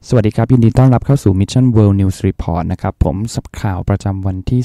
สวัสดีครับยินดีต้อนรับเข้าสู่ Mission World News Report นะครับผมสับข่าวประจำวันที่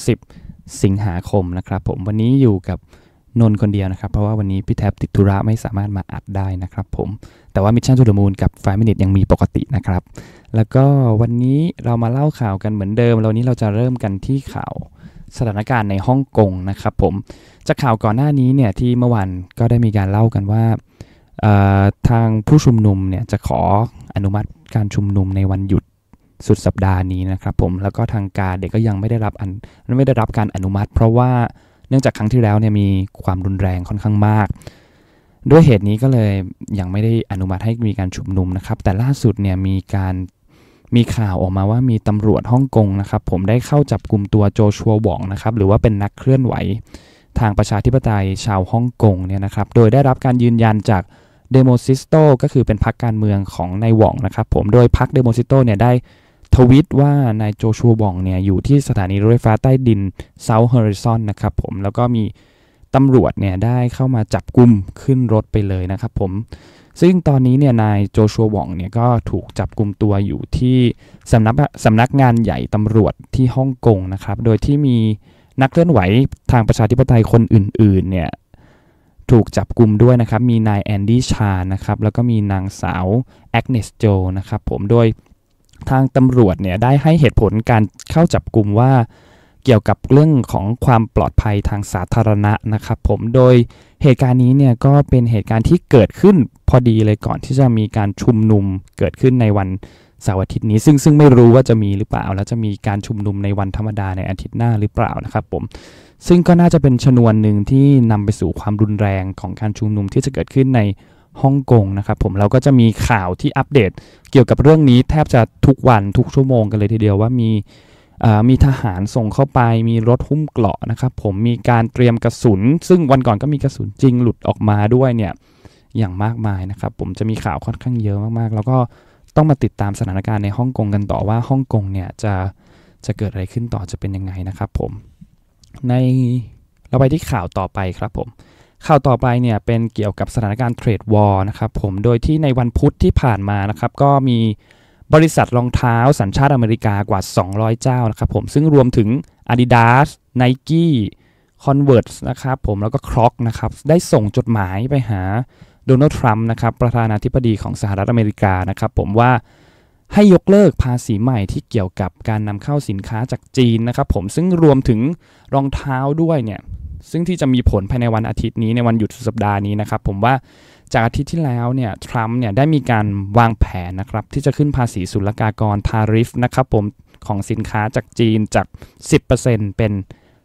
30สิงหาคมนะครับผมวันนี้อยู่กับนนท์คนเดียวนะครับเพราะว่าวันนี้พี่แท็บติดธุระไม่สามารถมาอัดได้นะครับผมแต่ว่า Mission to the Moon กับ5 Minute ยังมีปกตินะครับแล้วก็วันนี้เรามาเล่าข่าวกันเหมือนเดิมวันนี้เราจะเริ่มกันที่ข่าวสถานการณ์ในฮ่องกงนะครับผมจากข่าวก่อนหน้านี้เนี่ยที่เมื่อวานก็ได้มีการเล่ากันว่าทางผู้ชุมนุมเนี่ยจะขออนุมัติการชุมนุมในวันหยุดสุดสัปดาห์นี้นะครับผมแล้วก็ทางการเด็กก็ยังไม่ได้รับการอนุมัติเพราะว่าเนื่องจากครั้งที่แล้วเนี่ยมีความรุนแรงค่อนข้างมากด้วยเหตุนี้ก็เลยยังไม่ได้อนุมัติให้มีการชุมนุมนะครับแต่ล่าสุดเนี่ยมีข่าวออกมาว่ามีตำรวจฮ่องกงนะครับผมได้เข้าจับกุมตัวโจชัวหว่องนะครับหรือว่าเป็นนักเคลื่อนไหวทางประชาธิปไตยชาวฮ่องกงเนี่ยนะครับโดยได้รับการยืนยันจากเดโมซิสโตก็คือเป็นพรรคการเมืองของนายหว่องนะครับผมโดยพรรคเดโมซิสโตเนี่ยได้ทวิตว่านายโจชัวหว่องเนี่ยอยู่ที่สถานีรถไฟฟ้าใต้ดิน South Horizon นะครับผมแล้วก็มีตำรวจเนี่ยได้เข้ามาจับกุมขึ้นรถไปเลยนะครับผมซึ่งตอนนี้เนี่ยนายโจชัวหว่องเนี่ยก็ถูกจับกุมตัวอยู่ที่สำนักงานใหญ่ตำรวจที่ฮ่องกงนะครับโดยที่มีนักเคลื่อนไหวทางประชาธิปไตยคนอื่นๆเนี่ยถูกจับกุมด้วยนะครับมีนายแอนดี้ชานะครับแล้วก็มีนางสาวแอกเนสโจนะครับผมโดยทางตำรวจเนี่ยได้ให้เหตุผลการเข้าจับกุมว่าเกี่ยวกับเรื่องของความปลอดภัยทางสาธารณะนะครับผมโดยเหตุการณ์นี้เนี่ยก็เป็นเหตุการณ์ที่เกิดขึ้นพอดีเลยก่อนที่จะมีการชุมนุมเกิดขึ้นในวันเสาร์อาทิตย์นี้ซึ่งไม่รู้ว่าจะมีหรือเปล่าแล้วจะมีการชุมนุมในวันธรรมดาในอาทิตย์หน้าหรือเปล่านะครับผมซึ่งก็น่าจะเป็นชนวนหนึ่งที่นำไปสู่ความรุนแรงของการชุมนุมที่จะเกิดขึ้นในฮ่องกงนะครับผมเราก็จะมีข่าวที่อัปเดตเกี่ยวกับเรื่องนี้แทบจะทุกวันทุกชั่วโมงกันเลยทีเดียวว่ามีทหารส่งเข้าไปมีรถหุ้มเกราะนะครับผมมีการเตรียมกระสุนซึ่งวันก่อนก็มีกระสุนจริงหลุดออกมาด้วยเนี่ยอย่างมากมายนะครับผมจะมีข่าวค่อนข้างเยอะมากๆแล้วก็ต้องมาติดตามสถานการณ์ในฮ่องกงกันต่อว่าฮ่องกงเนี่ยจะเกิดอะไรขึ้นต่อจะเป็นยังไงนะครับผมเราไปที่ข่าวต่อไปครับผมข่าวต่อไปเนี่ยเป็นเกี่ยวกับสถานการณ์เทรดวอร์นะครับผมโดยที่ในวันพุธที่ผ่านมานะครับก็มีบริษัทรองเท้าสัญชาติอเมริกากว่า200เจ้านะครับผมซึ่งรวมถึง Adidas Nike Converse นะครับผมแล้วก็ Crocs นะครับได้ส่งจดหมายไปหาโดนัลด์ทรัมป์นะครับประธานาธิบดีของสหรัฐอเมริกานะครับผมว่าให้ยกเลิกภาษีใหม่ที่เกี่ยวกับการนำเข้าสินค้าจากจีนนะครับผมซึ่งรวมถึงรองเท้าด้วยเนี่ยซึ่งที่จะมีผลภายในวันอาทิตย์นี้ในวันหยุดสุดสัปดาห์นี้นะครับผมว่าจากอาทิตย์ที่แล้วเนี่ยทรัมป์เนี่ยได้มีการวางแผนนะครับที่จะขึ้นภาษีศุลกากรทาริฟนะครับผมของสินค้าจากจีนจาก 10% เป็น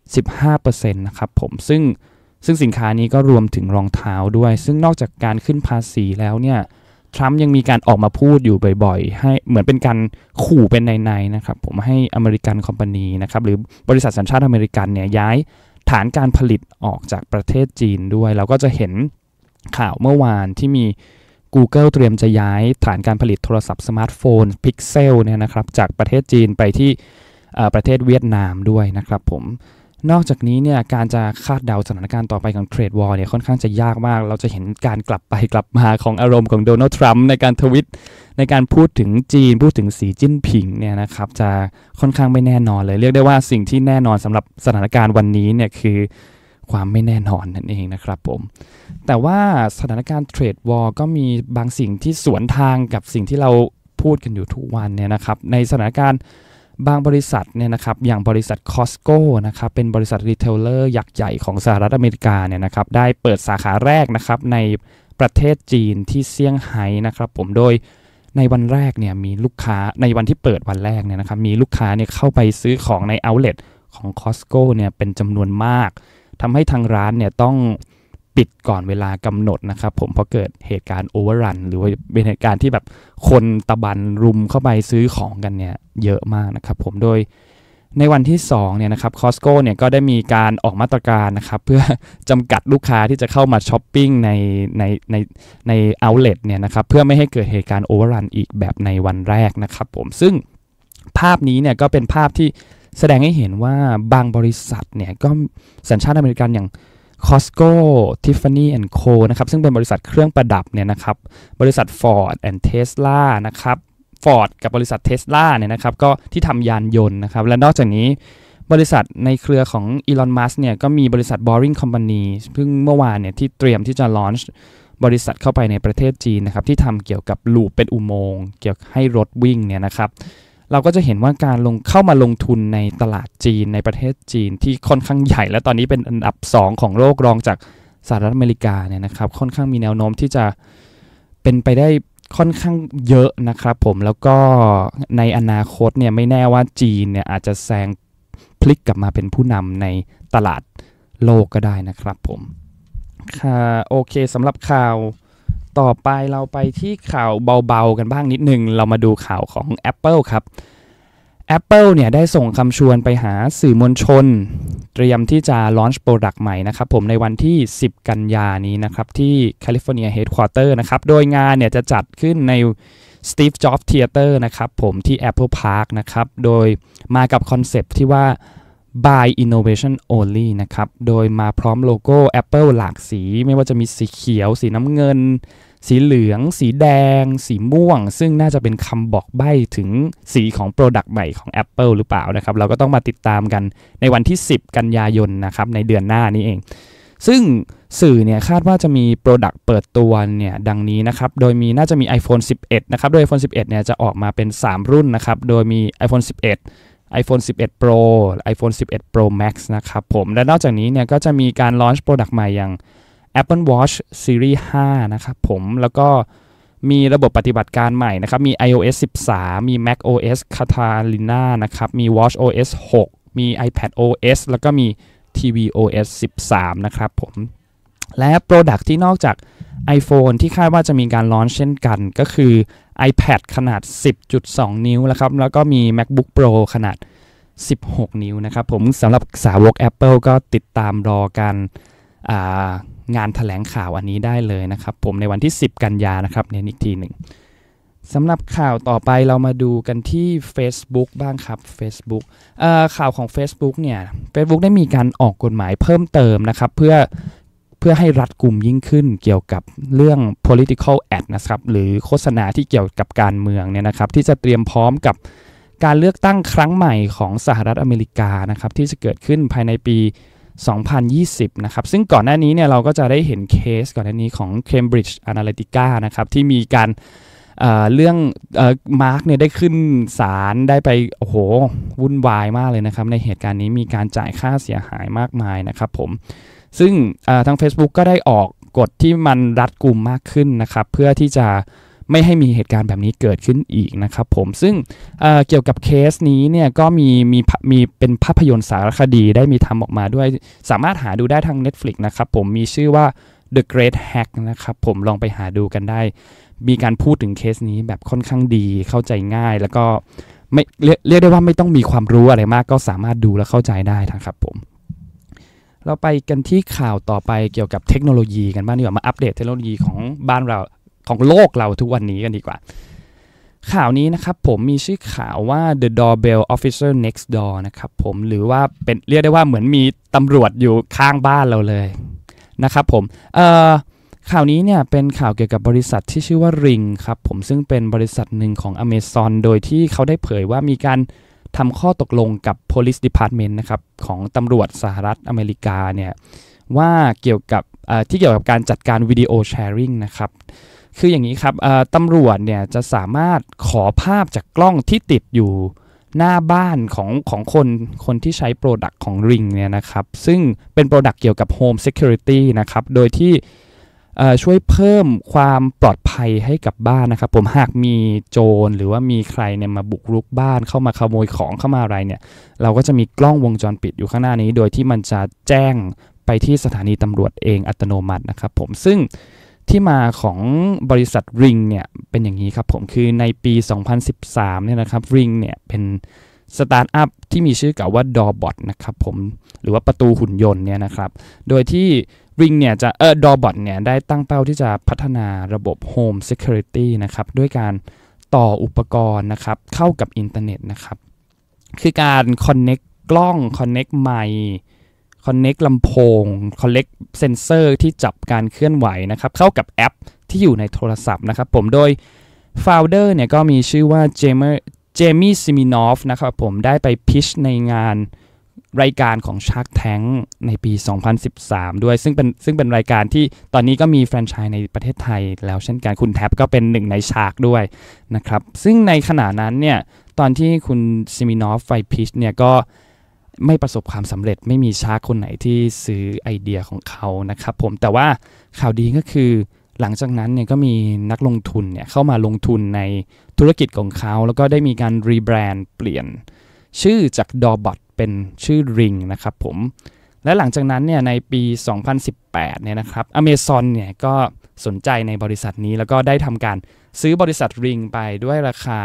15% นะครับผมซึ่งสินค้านี้ก็รวมถึงรองเท้าด้วยซึ่งนอกจากการขึ้นภาษีแล้วเนี่ยทรัมป์ยังมีการออกมาพูดอยู่บ่อยๆให้เหมือนเป็นการขู่เป็นในๆนะครับผมให้อเมริกันคอมพานีนะครับหรือบริษัทสัญชาติอเมริกันเนี่ยย้ายฐานการผลิตออกจากประเทศจีนด้วยเราก็จะเห็นข่าวเมื่อวานที่มี Google เตรียมจะย้ายฐานการผลิตโทรศัพท์สมาร์ทโฟน Pixel เนี่ยนะครับจากประเทศจีนไปที่ประเทศเวียดนามด้วยนะครับผมนอกจากนี้เนี่ยการจะคาดเดาสถานการณ์ต่อไปของเทรดวอร์เนี่ยค่อนข้างจะยากมากเราจะเห็นการกลับไปกลับมาของอารมณ์ของโดนัลด์ทรัมป์ในการทวิตในการพูดถึงจีนพูดถึงสีจิ้นผิงเนี่ยนะครับจะค่อนข้างไม่แน่นอนเลยเรียกได้ว่าสิ่งที่แน่นอนสำหรับสถานการณ์วันนี้เนี่ยคือความไม่แน่นอนนั่นเองนะครับผมแต่ว่าสถานการณ์เทรดวอร์ก็มีบางสิ่งที่สวนทางกับสิ่งที่เราพูดกันอยู่ทุกวันเนี่ยนะครับในสถานการณ์บางบริษัทเนี่ยนะครับอย่างบริษัท Costco นะครับเป็นบริษัทรีเทลเลอร์ยักษ์ใหญ่ของสหรัฐอเมริกาเนี่ยนะครับได้เปิดสาขาแรกนะครับในประเทศจีนที่เซี่ยงไฮ้นะครับผมโดยในวันแรกเนี่ยมีลูกค้าในวันที่เปิดวันแรกเนี่ยนะครับมีลูกค้าเนี่ยเข้าไปซื้อของใน outlet ของ Costco เนี่ยเป็นจำนวนมากทำให้ทางร้านเนี่ยต้องปิดก่อนเวลากำหนดนะครับผมเพราะเกิดเหตุการณ์โอเวอร์รันหรือว่าเป็นเหตุการณ์ที่แบบคนตะบันรุมเข้าไปซื้อของกันเนี่ยเยอะมากนะครับผมโดยในวันที่2เนี่ยนะครับ Costco เนี่ยก็ได้มีการออกมาตรการนะครับเพื่อจำกัดลูกค้าที่จะเข้ามาช้อปปิ้งใน outlet เนี่ยนะครับเพื่อไม่ให้เกิดเหตุการณ์โอเวอร์รันอีกแบบในวันแรกนะครับผมซึ่งภาพนี้เนี่ยก็เป็นภาพที่แสดงให้เห็นว่าบางบริษัทเนี่ยก็สัญชาติอเมริกันอย่าง Costco Tiffany & Co นะครับซึ่งเป็นบริษัทเครื่องประดับเนี่ยนะครับบริษัท Ford and Tesla นะครับ Ford กับบริษัท Tesla เนี่ยนะครับก็ที่ทำยานยนต์นะครับและนอกจากนี้บริษัทในเครือของ Elon Musk เนี่ยก็มีบริษัท Boring Company ซึ่งเมื่อวานเนี่ยที่เตรียมที่จะ launch บริษัทเข้าไปในประเทศจีนนะครับที่ทำเกี่ยวกับลูปเป็นอุโมงค์เกี่ยวให้รถวิ่งเนี่ยนะครับเราก็จะเห็นว่าการเข้ามาลงทุนในตลาดจีนในประเทศจีนที่ค่อนข้างใหญ่และตอนนี้เป็นอันดับ2ของโลกรองจากสหรัฐอเมริกาเนี่ยนะครับค่อนข้างมีแนวโน้มที่จะเป็นไปได้ค่อนข้างเยอะนะครับผมแล้วก็ในอนาคตเนี่ยไม่แน่ว่าจีนเนี่ยอาจจะแซงพลิกกลับมาเป็นผู้นำในตลาดโลกก็ได้นะครับผมค่ะโอเคสำหรับข่าวต่อไปเราไปที่ข่าวเบาๆกันบ้างนิดนึงเรามาดูข่าวของ Apple ครับ Apple เนี่ยได้ส่งคำชวนไปหาสื่อมวลชนเตรียมที่จะ launch product ใหม่นะครับผมในวันที่10กันยานี้นะครับที่ California Headquarter นะครับโดยงานเนี่ยจะจัดขึ้นใน Steve Jobs Theater นะครับผมที่ Apple Park นะครับโดยมากับคอนเซปต์ที่ว่า Buy Innovation Only นะครับโดยมาพร้อมโลโก้ Apple หลากสีไม่ว่าจะมีสีเขียวสีน้ำเงินสีเหลืองสีแดงสีม่วงซึ่งน่าจะเป็นคำบอกใบ้ถึงสีของ Product ใหม่ของ Apple หรือเปล่านะครับเราก็ต้องมาติดตามกันในวันที่10กันยายนนะครับในเดือนหน้านี้เองซึ่งสื่อเนี่ยคาดว่าจะมี Product เปิดตัวเนี่ยดังนี้นะครับโดยมีน่าจะมี iPhone 11นะครับโดย iPhone 11เนี่ยจะออกมาเป็น3รุ่นนะครับโดยมี iPhone 11 iPhone 11 Pro iPhone 11 Pro Max นะครับผมและนอกจากนี้เนี่ยก็จะมีการ launch Product ใหม่อย่างApple Watch Series 5 นะครับผมแล้วก็มีระบบปฏิบัติการใหม่นะครับมี iOS 13 มี macOS Catalina นะครับมี watchOS 6 มี iPadOS แล้วก็มี tvOS 13 นะครับผมและ Product ที่นอกจาก iPhone ที่คาดว่าจะมีการ launch เช่นกันก็คือ iPad ขนาด 10.2 นิ้วนะครับแล้วก็มี MacBook Pro ขนาด 16 นิ้วนะครับผมสำหรับสาวก Apple ก็ติดตามรอกันงานแถลงข่าวอันนี้ได้เลยนะครับผมในวันที่10กันยานะครับเน้นอีกทีหนึ่งสำหรับข่าวต่อไปเรามาดูกันที่ Facebook บ้างครับ Facebook ข่าวของ Facebook เนี่ย Facebook ได้มีการออกกฎหมายเพิ่มเติมนะครับเพื่อให้รัดกุมยิ่งขึ้นเกี่ยวกับเรื่อง political ad นะครับหรือโฆษณาที่เกี่ยวกับการเมืองเนี่ยนะครับที่จะเตรียมพร้อมกับการเลือกตั้งครั้งใหม่ของสหรัฐอเมริกานะครับที่จะเกิดขึ้นภายในปี2020นะครับซึ่งก่อนหน้านี้เนี่ยเราก็จะได้เห็นเคสก่อนหน้านี้ของ Cambridge Analytica นะครับที่มีการเรื่องมาร์กเนี่ยได้ขึ้นศาลได้ไปโอ้โหวุ่นวายมากเลยนะครับในเหตุการณ์นี้มีการจ่ายค่าเสียหายมากมายนะครับผมซึ่งทาง Facebook ก็ได้ออกกฎที่มันรัดกุมมากขึ้นนะครับเพื่อที่จะไม่ให้มีเหตุการณ์แบบนี้เกิดขึ้นอีกนะครับผมซึ่งเกี่ยวกับเคสนี้เนี่ยก็มีเป็นภาพยนตร์สารคดีได้มีทำออกมาด้วยสามารถหาดูได้ทาง Netflix นะครับผมมีชื่อว่า The Great Hack นะครับผมลองไปหาดูกันได้มีการพูดถึงเคสนี้แบบค่อนข้างดีเข้าใจง่ายแล้วก็ไม่เรียกได้ว่าไม่ต้องมีความรู้อะไรมากก็สามารถดูและเข้าใจได้นะครับผมเราไปกันที่ข่าวต่อไปเกี่ยวกับเทคโนโลยีกันบ้างดีกว่ามาอัปเดตเทคโนโลยีของบ้านเราของโลกเราทุกวันนี้กันดีกว่าข่าวนี้นะครับผมมีชื่อข่าวว่า The Doorbell Officer Next Door นะครับผมหรือว่าเป็นเรียกได้ว่าเหมือนมีตำรวจอยู่ข้างบ้านเราเลยนะครับผมข่าวนี้เนี่ยเป็นข่าวเกี่ยวกับบริษัทที่ชื่อว่า Ring ครับผมซึ่งเป็นบริษัทหนึ่งของ Amazon โดยที่เขาได้เผยว่ามีการทำข้อตกลงกับ Police Department นะครับของตำรวจสหรัฐอเมริกาเนี่ยว่าเกี่ยวกับการจัดการวิดีโอแชร์ริ่งนะครับคืออย่างนี้ครับตำรวจเนี่ยจะสามารถขอภาพจากกล้องที่ติดอยู่หน้าบ้านของคนที่ใช้โปรดักต์ของ Ring เนี่ยนะครับซึ่งเป็นโปรดักต์เกี่ยวกับ Home Security นะครับโดยที่ช่วยเพิ่มความปลอดภัยให้กับบ้านนะครับผมหากมีโจรหรือว่ามีใครเนี่ยมาบุกรุกบ้านเข้ามาขโมยของเข้ามาอะไรเนี่ยเราก็จะมีกล้องวงจรปิดอยู่ข้างหน้านี้โดยที่มันจะแจ้งไปที่สถานีตำรวจเองอัตโนมัตินะครับผมซึ่งที่มาของบริษัท Ring เนี่ยเป็นอย่างนี้ครับผมคือในปี2013เนี่ยนะครับ Ring เนี่ยเป็นสตาร์ทอัพที่มีชื่อกับว่า Doorbot นะครับผมหรือว่าประตูหุ่นยนต์เนี่ยนะครับโดยที่Ring เนี่ยจะDoorbot เนี่ยได้ตั้งเป้าที่จะพัฒนาระบบ Home Security นะครับด้วยการต่ออุปกรณ์นะครับเข้ากับอินเทอร์เน็ตนะครับคือการ connect กล้อง connect ไมค์ connect ลำโพง connect เซนเซอร์ที่จับการเคลื่อนไหวนะครับเข้ากับแอปที่อยู่ในโทรศัพท์นะครับผมโดย founder เนี่ยก็มีชื่อว่าเจมี่ซิมินอฟนะครับผมได้ไปพิชในงานรายการของ Shark Tank ในปี 2013 ด้วยซึ่งเป็นรายการที่ตอนนี้ก็มีแฟรนไชส์ในประเทศไทยแล้วเช่นกันคุณแท็บก็เป็นหนึ่งใน Shark ด้วยนะครับซึ่งในขณะนั้นเนี่ยตอนที่คุณซิมินอฟไปพิชเนี่ยก็ไม่ประสบความสำเร็จไม่มีชาร์กคนไหนที่ซื้อไอเดียของเขานะครับผมแต่ว่าข่าวดีก็คือหลังจากนั้นเนี่ยก็มีนักลงทุนเนี่ยเข้ามาลงทุนในธุรกิจของเขาแล้วก็ได้มีการรีแบรนด์เปลี่ยนชื่อจาก Doorbot เป็นชื่อ Ring นะครับผมและหลังจากนั้นเนี่ยในปี 2018 เนี่ยนะครับ Amazon เนี่ยก็สนใจในบริษัทนี้แล้วก็ได้ทำการซื้อบริษัท Ring ไปด้วยราคา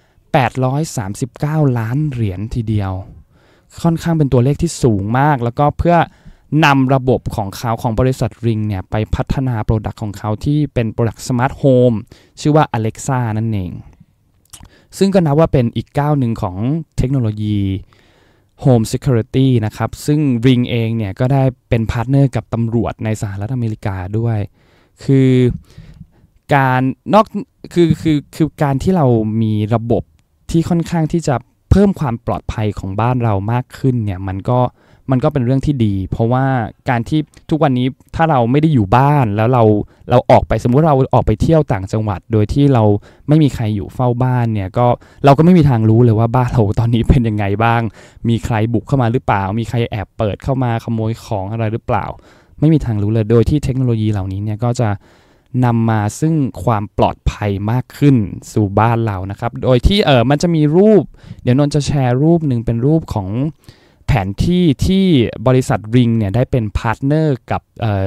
839 ล้านเหรียญทีเดียวค่อนข้างเป็นตัวเลขที่สูงมากแล้วก็เพื่อนำระบบของเขาของบริษัท Ring เนี่ยไปพัฒนาโปรดักต์ของเขาที่เป็นโปรดักต์สมาร์ทโฮมชื่อว่า Alexa นั่นเองซึ่งก็นับว่าเป็นอีกก้าวหนึ่งของเทคโนโลยี Home Security นะครับซึ่ง Ring เองเนี่ยก็ได้เป็นพาร์ทเนอร์กับตำรวจในสหรัฐอเมริกาด้วยคือการคือการที่เรามีระบบที่ค่อนข้างที่จะเพิ่มความปลอดภัยของบ้านเรามากขึ้นเนี่ยมันก็เป็นเรื่องที่ดีเพราะว่าการที่ทุกวันนี้ถ้าเราไม่ได้อยู่บ้านแล้วเราออกไปสมมุติเราออกไปเที่ยวต่างจังหวัดโดยที่เราไม่มีใครอยู่เฝ้าบ้านเนี่ยก็เราก็ไม่มีทางรู้เลยว่าบ้านเราตอนนี้เป็นยังไงบ้างมีใครบุกเข้ามาหรือเปล่ามีใครแอบเปิดเข้ามาขโมยของอะไรหรือเปล่าไม่มีทางรู้เลยโดยที่เทคโนโลยีเหล่านี้เนี่ยก็จะนำมาซึ่งความปลอดภัยมากขึ้นสู่บ้านเรานะครับโดยที่มันจะมีรูปเดี๋ยวนนจะแชร์รูปหนึ่งเป็นรูปของแผนที่ที่บริษัท Ring เนี่ยได้เป็นพาร์ทเนอร์กับ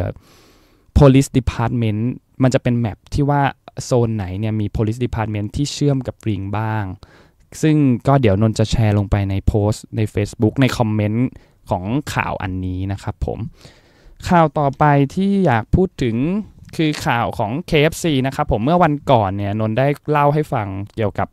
police department มันจะเป็นแมปที่ว่าโซนไหนเนี่ยมี police department ที่เชื่อมกับ Ring บ้างซึ่งก็เดี๋ยวนนจะแชร์ลงไปในโพสต์ใน Facebook ในคอมเมนต์ของข่าวอันนี้นะครับผมข่าวต่อไปที่อยากพูดถึงคือข่าวของ KFC นะครับผมเมื่อวันก่อนเนี่ยนนได้เล่าให้ฟังเกี่ยวกับ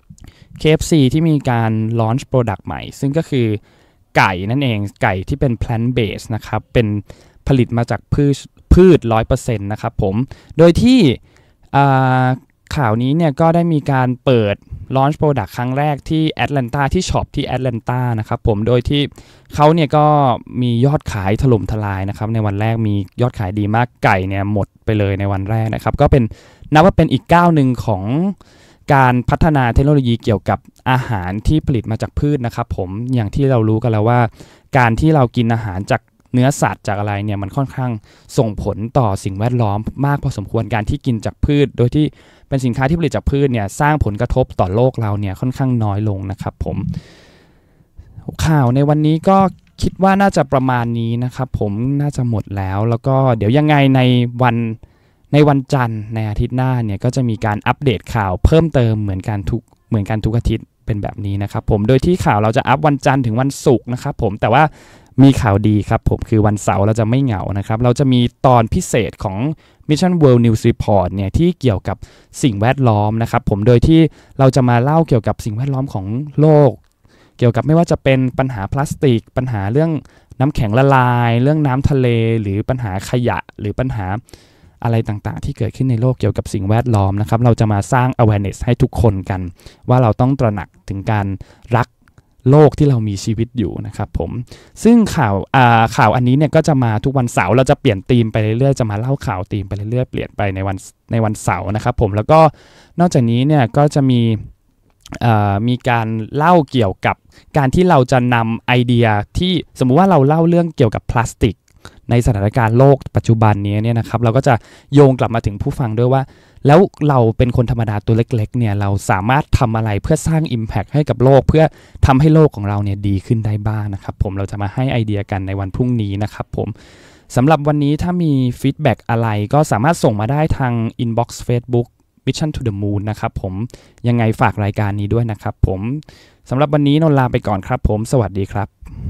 KFC ที่มีการลอนช์โปรดักต์ใหม่ซึ่งก็คือไก่นั่นเองไก่ที่เป็น plant based นะครับเป็นผลิตมาจากพืช 100% นะครับผมโดยที่ข่าวนี้เนี่ยก็ได้มีการเปิด launch product ครั้งแรกที่แอตแลนตาที่ช็อปที่แอตแลนตานะครับผมโดยที่เขาเนี่ยก็มียอดขายถล่มทลายนะครับในวันแรกมียอดขายดีมากไก่เนี่ยหมดไปเลยในวันแรกนะครับก็เป็นนับว่าเป็นอีกก้าวหนึ่งของการพัฒนาเทคโนโลยีเกี่ยวกับอาหารที่ผลิตมาจากพืชนะครับผมอย่างที่เรารู้กันแล้วว่าการที่เรากินอาหารจากเนื้อสัตว์จากอะไรเนี่ยมันค่อนข้างส่งผลต่อสิ่งแวดล้อมมากพอสมควรการที่กินจากพืชโดยที่เป็นสินค้าที่ผลิตจากพืชเนี่ยสร้างผลกระทบต่อโลกเราเนี่ยค่อนข้างน้อยลงนะครับผมข่าวในวันนี้ก็คิดว่าน่าจะประมาณนี้นะครับผมน่าจะหมดแล้วก็เดี๋ยวยังไงในวันจันทร์ในอาทิตย์หน้าเนี่ยก็จะมีการอัปเดตข่าวเพิ่มเติมเหมือนกันทุกอาทิตย์เป็นแบบนี้นะครับผมโดยที่ข่าวเราจะอัปวันจันทร์ถึงวันศุกร์นะครับผมแต่ว่ามีข่าวดีครับผมคือวันเสาร์เราจะไม่เหงานะครับเราจะมีตอนพิเศษของ Mission World News Report เนี่ยที่เกี่ยวกับสิ่งแวดล้อมนะครับผมโดยที่เราจะมาเล่าเกี่ยวกับสิ่งแวดล้อมของโลกเกี่ยวกับไม่ว่าจะเป็นปัญหาพลาสติกปัญหาเรื่องน้ำแข็งละลายเรื่องน้ำทะเลหรือปัญหาขยะหรือปัญหาอะไรต่างๆที่เกิดขึ้นในโลกเกี่ยวกับสิ่งแวดล้อมนะครับเราจะมาสร้าง awareness ให้ทุกคนกันว่าเราต้องตระหนักถึงการรักโลกที่เรามีชีวิตอยู่นะครับผมซึ่งข่าวอันนี้เนี่ยก็จะมาทุกวันเสาร์เราจะเปลี่ยนธีมไปเรื่อยๆจะมาเล่าข่าวธีมไปเรื่อยๆเปลี่ยนไปในวันเสาร์นะครับผมแล้วก็นอกจากนี้เนี่ยก็จะมีการเล่าเกี่ยวกับการที่เราจะนำไอเดียที่สมมุติว่าเราเล่าเรื่องเกี่ยวกับพลาสติกในสถานการณ์โลกปัจจุบันนี้เนี่ยนะครับเราก็จะโยงกลับมาถึงผู้ฟังด้วยว่าแล้วเราเป็นคนธรรมดาตัวเล็กๆเนี่ยเราสามารถทำอะไรเพื่อสร้าง Impact ให้กับโลกเพื่อทำให้โลกของเราเนี่ยดีขึ้นได้บ้างนะครับผมเราจะมาให้ไอเดียกันในวันพรุ่งนี้นะครับผมสำหรับวันนี้ถ้ามีฟีดแบ็กอะไรก็สามารถส่งมาได้ทาง Inbox Facebook Mission to the Moon นะครับผมยังไงฝากรายการนี้ด้วยนะครับผมสำหรับวันนี้นนท์ลาไปก่อนครับผมสวัสดีครับ